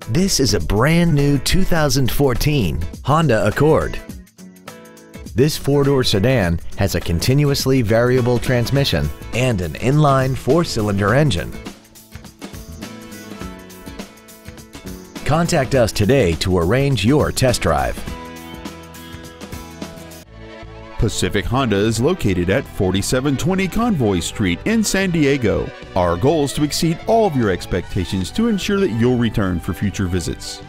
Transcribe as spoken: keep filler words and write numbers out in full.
This is a brand new two thousand fourteen Honda Accord. This four-door sedan has a continuously variable transmission and an inline four-cylinder engine. Contact us today to arrange your test drive. Pacific Honda is located at forty-seven twenty Convoy Street in San Diego. Our goal is to exceed all of your expectations to ensure that you'll return for future visits.